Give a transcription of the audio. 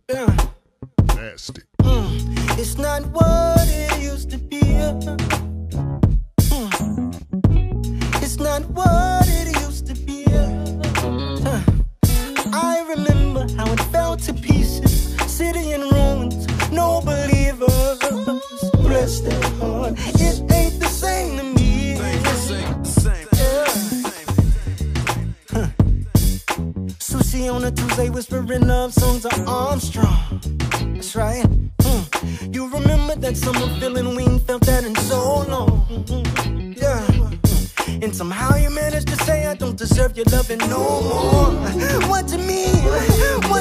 Yeah. Nasty. It's not what it used to be. It's not what it used to be. I remember how it fell to pieces, city in ruins, no believers. Bless their heart, it ain't the same to me. Sushi on a Tuesday, whispering love songs of Armstrong. That's right. You remember that summer feeling, we ain't felt that in so long. Yeah. And somehow you managed to say I don't deserve your loving no more. What to me? What